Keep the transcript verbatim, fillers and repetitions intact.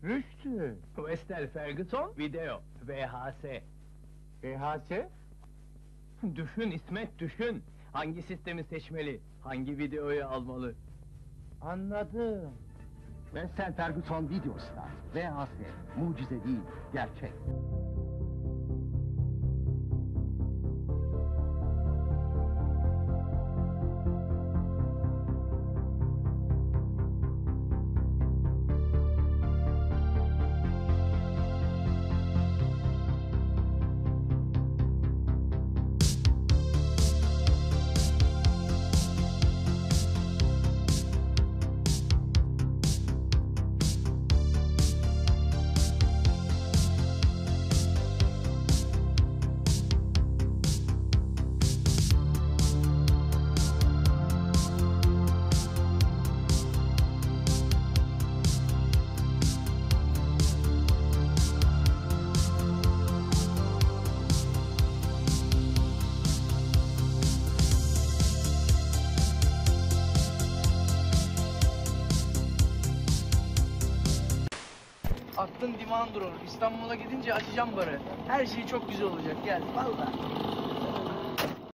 Rüştü. Vestel Ferguson video V H S. V H S? Düşün İsmet, düşün. Hangi sistemi seçmeli? Hangi videoyu almalı? Anladım. Vestel Ferguson Video Star. V H S. Mucize değil, gerçek. Aklın dimağın durur. İstanbul'a gidince açacağım barı. Her şey çok güzel olacak. Gel vallahi.